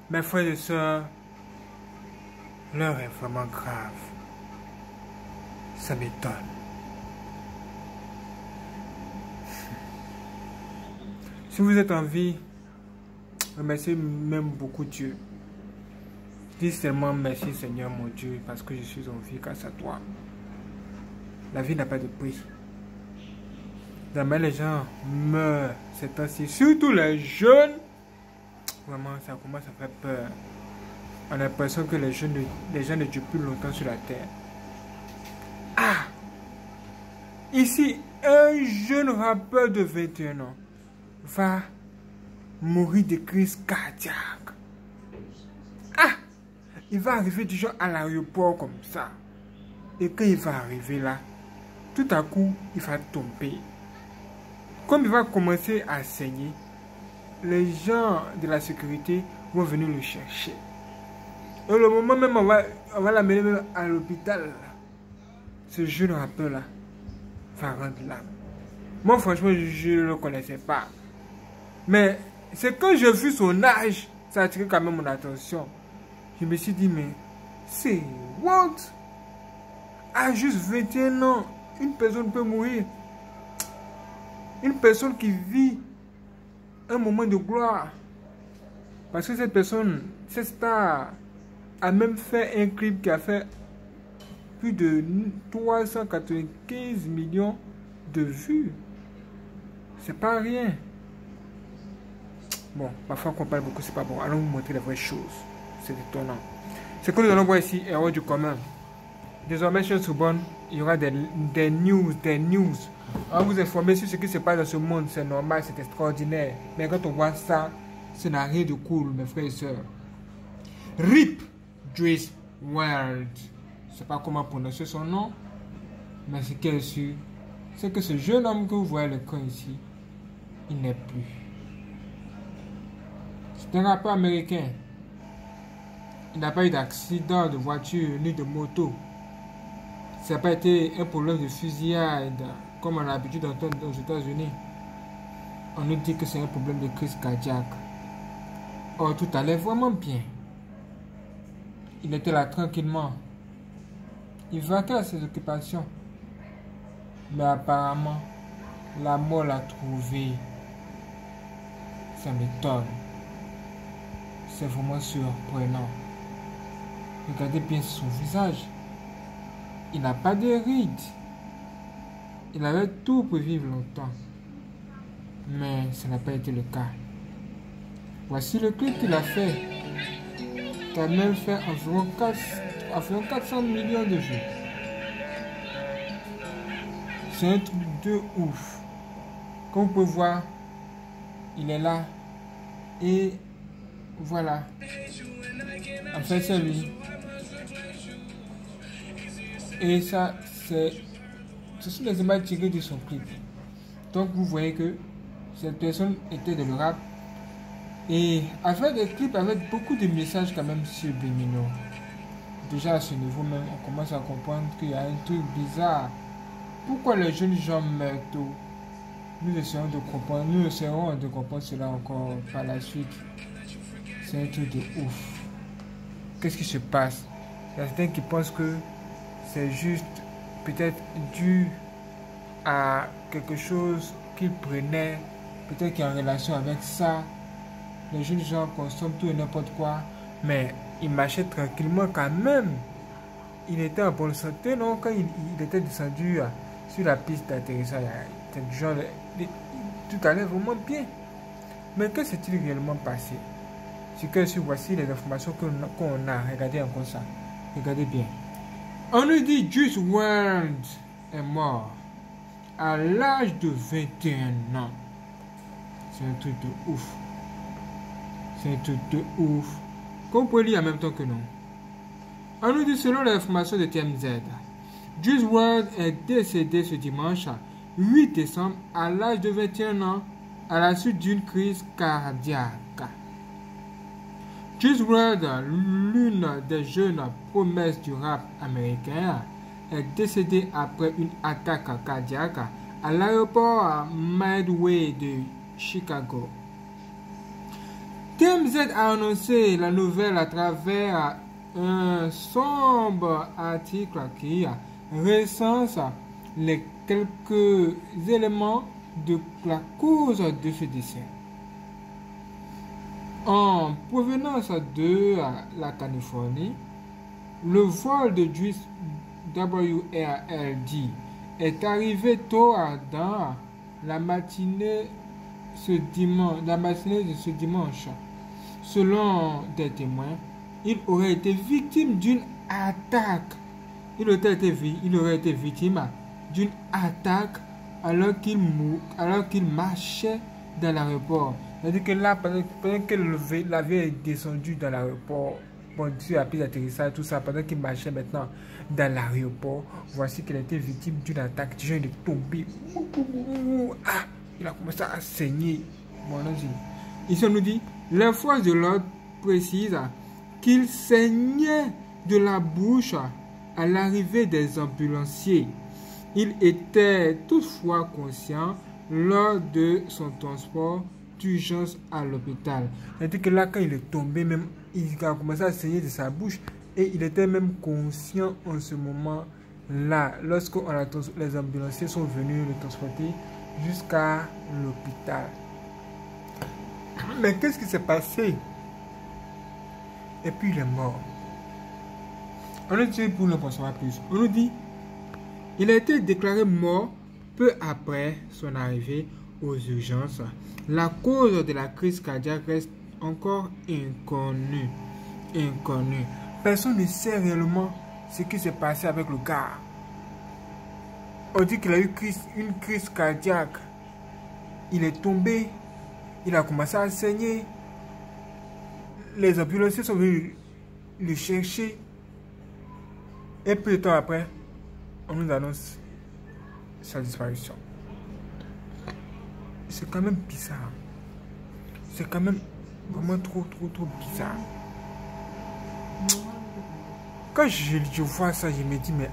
Mes frères et sœurs, l'heure est vraiment grave. Ça m'étonne. Si vous êtes en vie, remerciez même beaucoup Dieu. Dis seulement merci Seigneur mon Dieu parce que je suis en vie grâce à toi. La vie n'a pas de prix. Jamais les gens meurent ces temps-ci, surtout les jeunes. Vraiment, ça commence à faire peur. On a l'impression que les gens ne durent plus longtemps sur la terre. Ah! Ici, un jeune rappeur de 21 ans va mourir de crise cardiaque. Ah! Il va arriver du genre à l'aéroport comme ça. Et quand il va arriver là, tout à coup, il va tomber. Comme il va commencer à saigner, les gens de la sécurité vont venir le chercher. Et le moment même, on va l'amener même à l'hôpital. Ce jeune rappeur là va rendre l'âme. Moi franchement, je ne le connaissais pas. Mais c'est quand j'ai vu son âge, ça a attiré quand même mon attention. Je me suis dit, mais c'est what? À juste 21 ans, une personne peut mourir. Une personne qui vit un moment de gloire. Parce que cette personne, cette star, a même fait un clip qui a fait plus de 395 millions de vues. C'est pas rien. Bon, parfois qu'on parle beaucoup, c'est pas bon. Allons vous montrer les vraies choses. C'est étonnant. Ce que nous allons voir ici est hors du commun. Désormais, chez Soubonne, il y aura des news. On va vous informer sur ce qui se passe dans ce monde. C'est normal, c'est extraordinaire. Mais quand on voit ça, ça n'a rien de cool, mes frères et sœurs. RIP Juice WRLD. Je ne sais pas comment prononcer son nom, mais ce qui est sûr, c'est que ce jeune homme que vous voyez le camp ici, il n'est plus. C'est un rappeur américain. Il n'a pas eu d'accident de voiture ni de moto. Ça n'a pas été un problème de fusillade, comme on a l'habitude d'entendre aux États-Unis. On nous dit que c'est un problème de crise cardiaque. Or, tout allait vraiment bien. Il était là tranquillement. Il vaquait à ses occupations. Mais apparemment, la mort l'a trouvé. Ça m'étonne. C'est vraiment surprenant. Regardez bien son visage. Il n'a pas de rides. Il avait tout pour vivre longtemps. Mais ça n'a pas été le cas. Voici le clip qu'il a fait. Qui a même fait environ 400 millions de vues. C'est un truc de ouf. Comme vous pouvez voir, il est là. Et voilà. En fait, c'est lui. Et ça, ce sont des images tirées de son clip. Donc vous voyez que cette personne était de le rap. Et a fait des clips avec beaucoup de messages quand même subliminaux. Déjà à ce niveau même, on commence à comprendre qu'il y a un truc bizarre. Pourquoi les jeunes gens meurent tôt? Nous essayons de comprendre cela encore par la suite. C'est un truc de ouf. Qu'est-ce qui se passe? Il y a certains qui pensent que c'est juste peut-être dû à quelque chose qu'ils prenaient, peut-être qu'il y a en relation avec ça. Les jeunes gens consomment tout et n'importe quoi, mais il marchait tranquillement quand même. Il était en bonne santé, non? Quand il était descendu sur la piste d'atterrissage, c'était du genre, tout allait vraiment bien. Mais que s'est-il réellement passé? C'est que si voici les informations qu'on a, regardez encore ça. Regardez bien. On nous dit Juice WRLD est mort à l'âge de 21 ans. C'est un truc de ouf. C'est un truc de ouf. Comme vous pouvez lire en même temps que nous. On nous dit selon l'information de TMZ, Juice WRLD est décédé ce dimanche 8 décembre à l'âge de 21 ans à la suite d'une crise cardiaque. Juice WRLD, l'une des jeunes promesses du rap américain, est décédée après une attaque cardiaque à l'aéroport Midway de Chicago. TMZ a annoncé la nouvelle à travers un sombre article qui recense les quelques éléments de la cause de ce décès. En provenance de la Californie, le vol de Juice WRLD est arrivé tôt dans la matinée de ce dimanche. Selon des témoins, il aurait été victime d'une attaque. Il aurait été victime d'une attaque alors qu'il marchait dans l'aéroport. C'est-à-dire que là, pendant que l'avion est descendu dans l'aéroport, bon, sur la piste d'atterrissage, tout ça, pendant qu'il marchait maintenant dans l'aéroport, voici qu'il a été victime d'une attaque. Déjà, il est tombé. Ah, il a commencé à saigner. Bon, ici, on nous dit, les forces de l'ordre précisent qu'il saignait de la bouche à l'arrivée des ambulanciers. Il était toutefois conscient lors de son transport d'urgence à l'hôpital. C'est-à-dire que là, quand il est tombé, même, il a commencé à saigner de sa bouche et il était même conscient en ce moment-là, lorsque les ambulanciers sont venus le transporter jusqu'à l'hôpital. Mais qu'est-ce qui s'est passé? Et puis il est mort. On nous dit, pour ne pas savoir plus, on nous dit, il a été déclaré mort peu après son arrivée aux urgences. La cause de la crise cardiaque reste encore inconnue. Personne ne sait réellement ce qui s'est passé avec le gars. On dit qu'il a eu une crise cardiaque. Il est tombé. Il a commencé à saigner. Les ambulanciers sont venus le chercher. Et peu de temps après, on nous annonce sa disparition. C'est quand même bizarre. C'est quand même vraiment trop bizarre. Quand je vois ça, je me dis, mais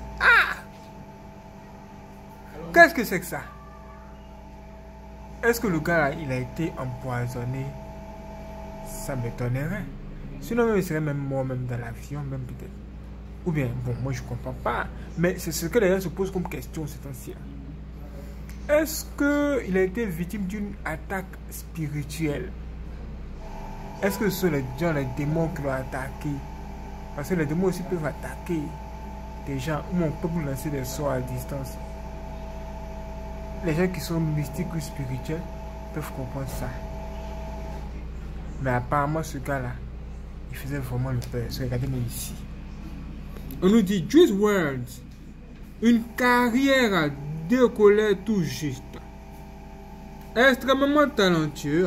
qu'est-ce que c'est que ça? Est-ce que le gars là, il a été empoisonné? Ça m'étonnerait. Sinon, même, il serait même mort même dans l'avion, même peut-être. Ou bien, bon, moi je comprends pas. Mais c'est ce que les gens se posent comme question ces temps-ci. Est-ce qu'il a été victime d'une attaque spirituelle? Est-ce que ce sont les démons qui l'ont attaqué? Parce que les démons aussi peuvent attaquer des gens où on peut vous lancer des sorts à distance. Les gens qui sont mystiques ou spirituels peuvent comprendre ça. Mais apparemment, ce gars-là, il faisait vraiment le peur. Regardez-moi ici. On nous dit Juice WRLD, une carrière décollée tout juste. Extrêmement talentueux,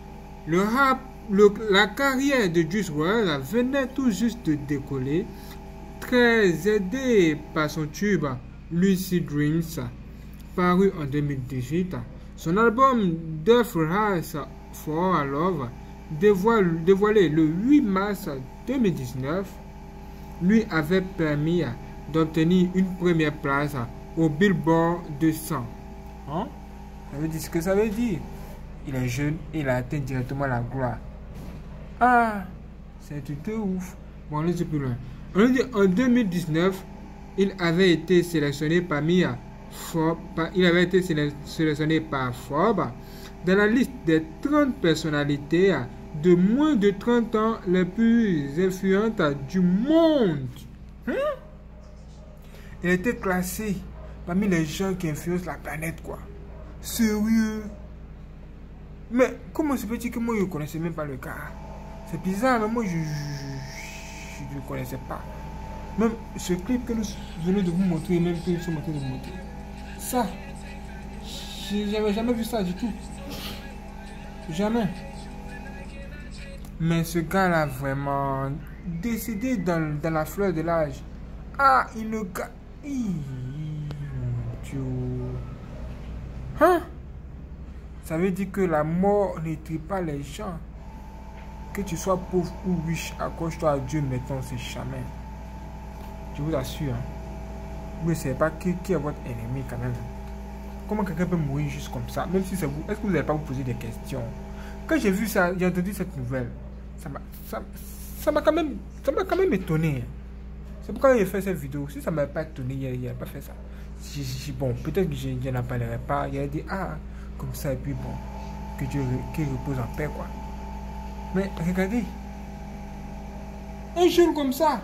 la carrière de Juice WRLD venait tout juste de décoller, très aidé par son tube Lucid Dreams, paru en 2018. Son album Death Rise for Love, dévoilé le 8 mars 2019, lui avait permis d'obtenir une première place au Billboard 200. Hein? Ça veut dire ce que ça veut dire. Il est jeune et il a atteint directement la gloire. Ah, c'est tout ouf. Bon, on est plus loin. On dit en 2019, il avait été sélectionné par Forbes dans la liste des 30 personnalités de moins de 30 ans les plus influentes du monde. Il a été classé parmi les gens qui influencent la planète, quoi. Sérieux? Mais comment se peut-il que moi je ne connaissais même pas le gars? C'est bizarre, mais moi je ne le connaissais pas. Même ce clip que nous venons de vous montrer, même que nous sommes en train de vous montrer, ça, je n'avais jamais vu ça du tout. Jamais. Mais ce gars-là, vraiment, décédé dans la fleur de l'âge. Ah, il le gars. Mon Dieu. Hein? Ça veut dire que la mort ne tue pas les gens. Que tu sois pauvre ou riche, accroche-toi à Dieu maintenant, c'est jamais. Je vous assure. Vous ne savez pas qui est votre ennemi quand même. Comment quelqu'un peut mourir juste comme ça? Même si c'est vous, est-ce que vous n'allez pas vous poser des questions? Quand j'ai vu ça, j'ai entendu cette nouvelle, ça m'a quand même étonné. C'est pourquoi j'ai fait cette vidéo. Si ça ne m'avait pas étonné, il n'a pas fait ça. Bon, peut-être que je n'en parlerai pas. Il a dit, ah, comme ça, et puis bon, que Dieu qu'il repose en paix, quoi. Mais regardez, un jeune comme ça,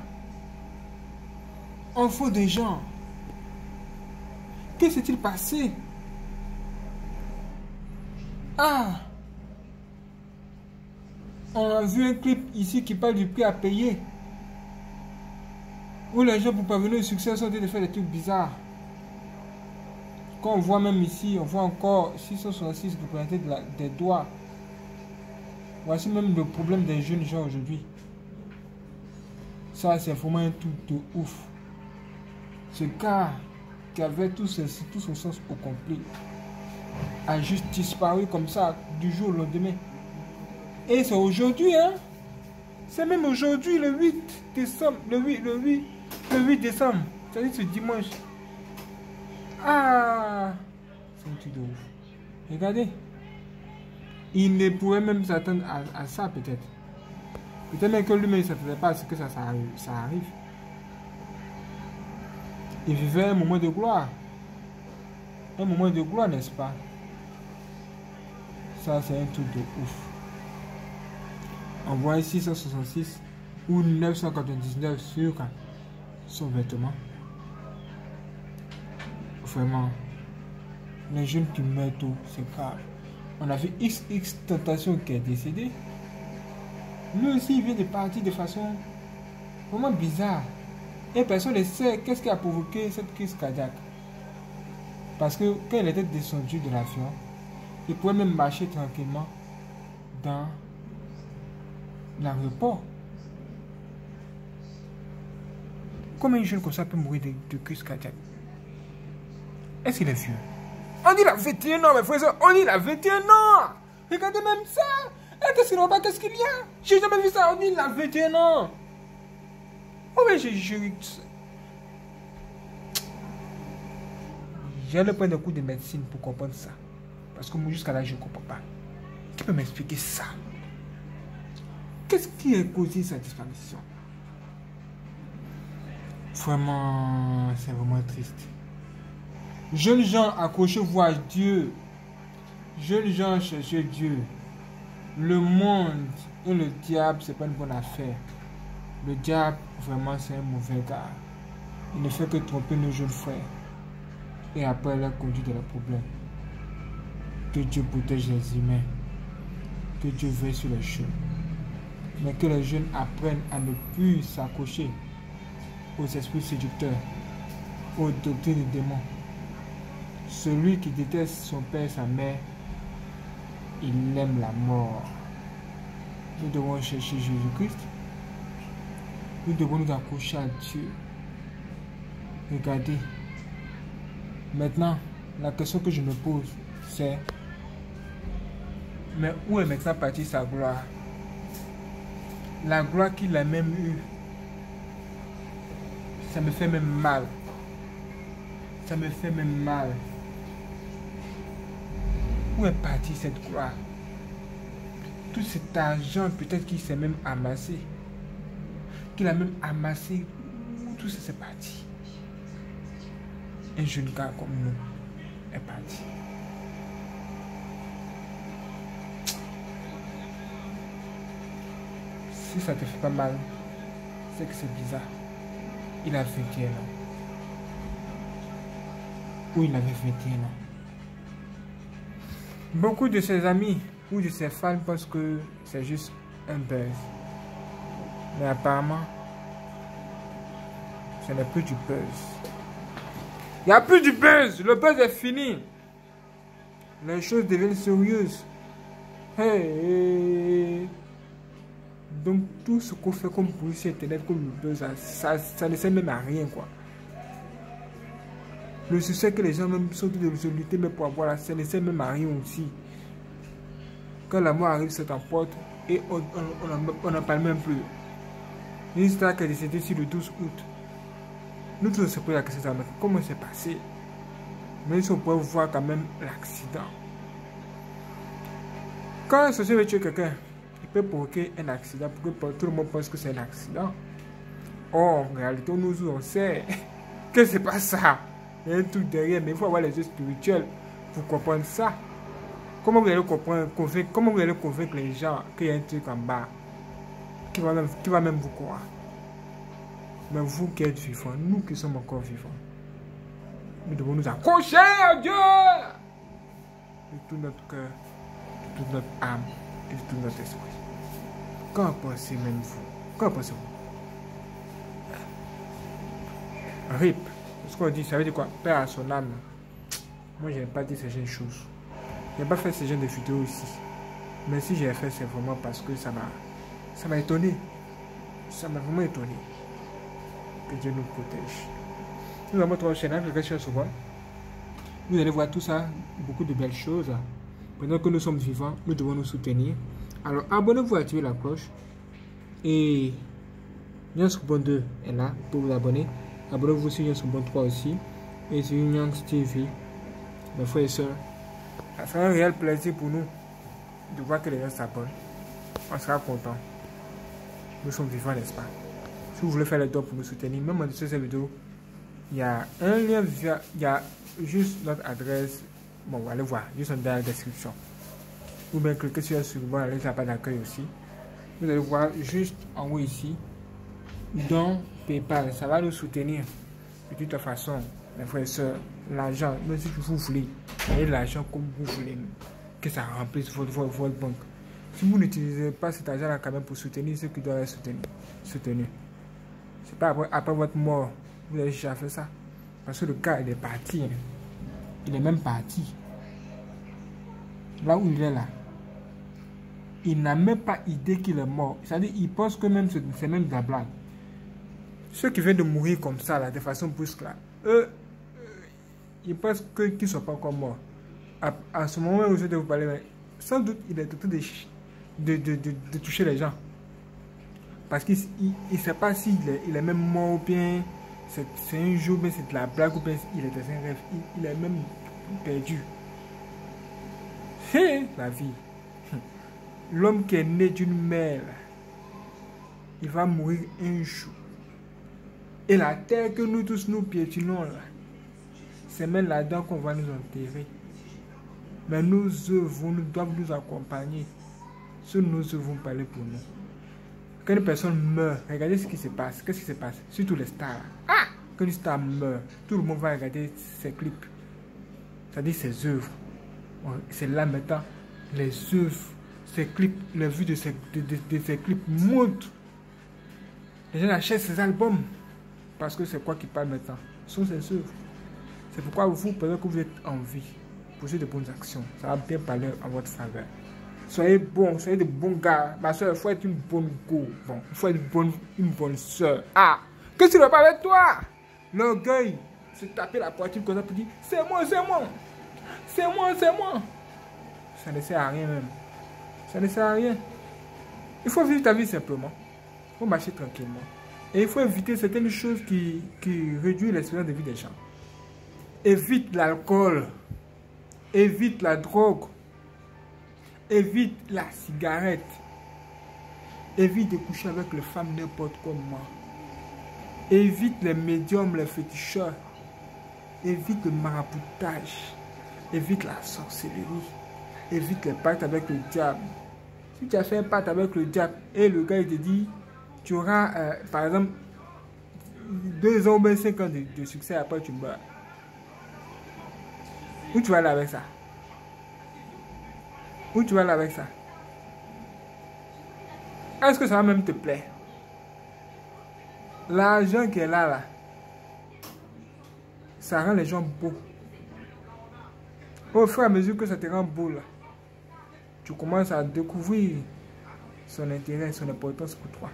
en faux des gens, que s'est-il passé? Ah, on a vu un clip ici qui parle du prix à payer. Où les gens pour parvenir au succès sont en train de faire des trucs bizarres. Quand on voit même ici, on voit encore 666 représentés des doigts. Voici même le problème des jeunes gens aujourd'hui. Ça, c'est vraiment un truc de ouf. Ce gars qui avait tout son sens au complet a juste disparu comme ça du jour au lendemain. Et c'est aujourd'hui, hein. C'est même aujourd'hui, le 8 décembre. Le 8 décembre. C'est-à-dire ce dimanche. Ah, c'est un truc de ouf. Regardez. Il ne pourrait même s'attendre à ça, peut-être. Peut-être même que lui-même ne s'attendait pas à ce que ça arrive. Il vivait un moment de gloire. Un moment de gloire, n'est-ce pas? Ça, c'est un truc de ouf. On voit 666 ou 999 sur son vêtement. Vraiment, les jeunes qui meurent tôt, c'est grave. On a vu XX Tentation qui est décédé. Lui aussi, il vient de partir de façon vraiment bizarre. Et personne ne sait qu'est-ce qui a provoqué cette crise cardiaque. Parce que quand il était descendu de l'avion, il pouvait même marcher tranquillement dans l'aéroport. Comment un jeune comme ça peut mourir de crise cardiaque? Est-ce qu'il est vieux? On dit il a 21 ans, mes frères. On dit il a 21 ans. Regardez même ça. Qu'est-ce qu'il y a? Qu'est-ce qu'il y a? J'ai jamais vu ça. On dit il a 21 ans. Oh, mais j'ai le point de cours de médecine pour comprendre ça. Parce que moi, jusqu'à là, je ne comprends pas. Qui peut m'expliquer ça? Qu'est-ce qui a causé sa disparition? Vraiment, c'est vraiment triste. Jeunes gens, accrochez-vous à Dieu. Jeunes gens, cherchez Dieu. Le monde et le diable, c'est pas une bonne affaire. Le diable, vraiment, c'est un mauvais gars. Il ne fait que tromper nos jeunes frères. Et après, leur conduit dans le problème. Que Dieu protège les humains. Que Dieu veille sur les jeunes. Mais que les jeunes apprennent à ne plus s'accrocher aux esprits séducteurs, aux doctrines des démons. Celui qui déteste son père et sa mère, il aime la mort. Nous devons chercher Jésus-Christ. Nous devons nous accrocher à Dieu. Regardez. Maintenant, la question que je me pose, c'est: mais où est maintenant partie sa gloire? La gloire qu'il a même eue. Ça me fait même mal. Ça me fait même mal. Où est partie cette gloire? Tout cet argent peut-être qu'il s'est même amassé. Qu'il a même amassé. Où tout ça c'est parti? Un jeune gars comme nous est parti. Si ça te fait pas mal, c'est que c'est bizarre. Il a 21 ans. Ou il avait 21 ans. Beaucoup de ses amis ou de ses fans pensent que c'est juste un buzz. Mais apparemment, ce n'est plus du buzz. Il n'y a plus du buzz. Le buzz est fini. Les choses deviennent sérieuses. Hey. Donc tout ce qu'on fait comme bruit sur internet, comme le buzz, ça ne sert même à rien, quoi. Le succès que les gens même sont de lutter mais pour avoir là, ça ne sert même à rien aussi. Quand la mort arrive, ça t'emporte et on n'en parle même plus. Une histoire qui est décédée sur le 12 août. Nous tous on se pose la question, comment c'est passé? Mais si on pourrait voir quand même l'accident. Quand un sorcier veut tuer quelqu'un, il peut provoquer un accident pour que tout le monde pense que c'est un accident. Or, en réalité, nous on sait que c'est pas ça. Il y a un truc derrière, mais il faut avoir les yeux spirituels pour comprendre ça. Comment vous allez convaincre les gens qu'il y a un truc en bas qui va même vous croire? Mais vous qui êtes vivants, nous qui sommes encore vivants, nous devons nous accrocher à Dieu de tout notre cœur, de toute notre âme et de tout notre esprit. Qu'en pensez même vous? Qu'en pensez-vous? RIP, ce qu'on dit, ça veut dire quoi? Père à son âme. Moi, je n'ai pas dit ces jeunes choses. Je n'ai pas fait ce genre de vidéos ici. Mais si j'ai fait, c'est vraiment parce que ça m'a étonné. Ça m'a vraiment étonné. Que Dieu nous protège. Nous avons notre chaîne Application souvent. Vous allez voir tout ça, beaucoup de belles choses. Pendant que nous sommes vivants, nous devons nous soutenir. Alors, abonnez-vous, activez la cloche. Et Nyansubon 2 est là pour vous abonner. Abonnez-vous sur Nyansubon 3 aussi. Et sur Nyans TV. Mes frères et sœurs, ça sera un réel plaisir pour nous de voir que les gens s'abonnent. On sera content. Nous sommes vivants, n'est-ce pas? Si vous voulez faire les dons pour nous soutenir, même en dessous de cette vidéo, il y a un lien, il y a juste notre adresse. Bon, vous allez voir, juste dans la description. Ou bien cliquez sur le bon, allez sur la page d'accueil aussi. Vous allez voir juste en haut ici, don PayPal. Ça va nous soutenir de toute façon, mes frères et sœurs. L'argent, même si vous voulez, voyez l'argent comme vous voulez, que ça remplisse votre banque. Si vous n'utilisez pas cet argent-là quand même pour soutenir ceux qui doivent être soutenus, c'est pas après votre mort, vous allez chercher à faire ça. Parce que le gars, il est parti. Hein. Il est même parti. Là où il est là, il n'a même pas idée qu'il est mort. C'est-à-dire, il pense que même c'est même de la blague. Ceux qui viennent de mourir comme ça, là, de façon brusque, là, eux, ils pensent qu'ils ne sont pas encore morts. À ce moment où je vais vous parler, sans doute, il est en train de toucher les gens. Parce qu'il ne sait pas s'il est même mort ou bien c'est un jour, mais c'est de la blague ou bien il est dans un rêve. Il est même perdu. C'est la vie. L'homme qui est né d'une mère, il va mourir un jour. Et la terre que nous tous nous piétinons là, c'est même là-dedans qu'on va nous enterrer. Mais nos œuvres doivent nous accompagner. Sur nos œuvres vont parler pour nous. Quand une personne meurt, regardez ce qui se passe. Qu'est-ce qui se passe? Surtout les stars. Ah! Quand une star meurt, tout le monde va regarder ses clips. C'est-à-dire ses œuvres. C'est là maintenant, les œuvres, ses clips, les vues de ses clips montent. Les gens achètent ses albums. Parce que c'est quoi qui parle maintenant? Ce sont ses œuvres. C'est pourquoi vous, pendant que vous êtes en vie, posez de bonnes actions. Ça va bien parler en votre faveur. Soyez bons, soyez de bons gars. Ma soeur, il faut être une bonne go. Bon, il faut être une bonne soeur. Ah, qu'est-ce qui ne va pas avec toi? L'orgueil, se taper la poitrine comme ça pour dire c'est moi, c'est moi. C'est moi, c'est moi. Ça ne sert à rien même. Ça ne sert à rien. Il faut vivre ta vie simplement. Il faut marcher tranquillement. Et il faut éviter certaines choses qui réduisent l'espérance de vie des gens. Évite l'alcool. Évite la drogue. Évite la cigarette. Évite de coucher avec les femmes n'importe comment. Évite les médiums, les féticheurs. Évite le maraboutage. Évite la sorcellerie. Évite les pactes avec le diable. Si tu as fait un pacte avec le diable et le gars il te dit tu auras par exemple 2 ans ou 5 ans de succès, après tu meurs. Où tu vas aller avec ça? Où tu vas aller avec ça? Est-ce que ça va même te plaire? L'argent qui est là, ça rend les gens beaux. Au fur et à mesure que ça te rend beau, là, tu commences à découvrir son intérêt, son importance pour toi.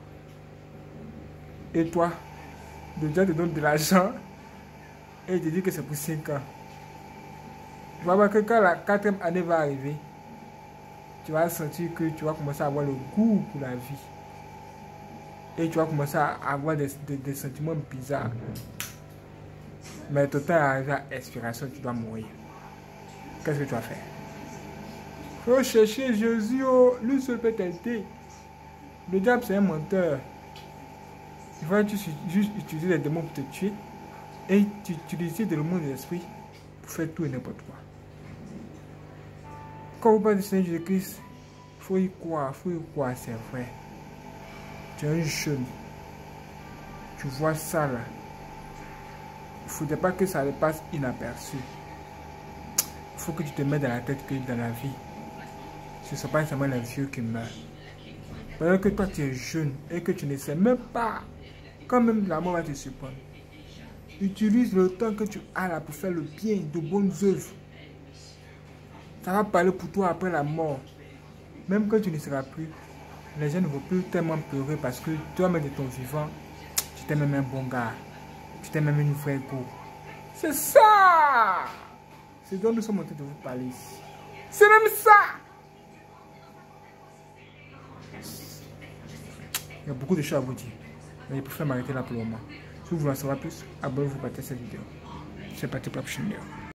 Et toi, le diable te donne de l'argent et il te dit que c'est pour 5 ans. Tu vas voir que quand la 4e année va arriver, tu vas sentir que tu vas commencer à avoir le goût pour la vie. Et tu vas commencer à avoir des sentiments bizarres. Mais ton temps arrivé à expiration, tu dois mourir. Qu'est-ce que tu vas faire? faut chercher Jésus, oh, lui seul peut t'aider. Le diable, c'est un menteur. Il va juste utiliser les démons pour te tuer et utiliser le monde de l'esprit pour faire tout et n'importe quoi. Quand vous parlez du Seigneur Jésus-Christ, il faut y croire, c'est vrai. Tu es un jeune, tu vois ça là. Il ne faudrait pas que ça le passe inaperçu. Il faut que tu te mettes dans la tête que dans la vie, ce ne sont pas seulement les vieux qui meurent. Pendant que toi tu es jeune et que tu ne sais même pas, quand même la mort va te surprendre. Utilise le temps que tu as là pour faire le bien, de bonnes œuvres. Ça va parler pour toi après la mort. Même quand tu ne seras plus, les gens ne vont plus tellement pleurer parce que toi-même de ton vivant, tu t'es même un bon gars. Tu t'es même une vraie go. C'est ça! C'est dont nous sommes en train de vous parler ici. C'est même ça! Il y a beaucoup de choses à vous dire. Mais je préfère m'arrêter là pour le moment. Si vous voulez en savoir plus, abonnez-vous, partagez cette vidéo. C'est parti pour la prochaine vidéo.